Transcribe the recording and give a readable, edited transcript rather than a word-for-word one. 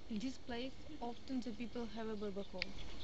In this place, often the people have a barbacoa.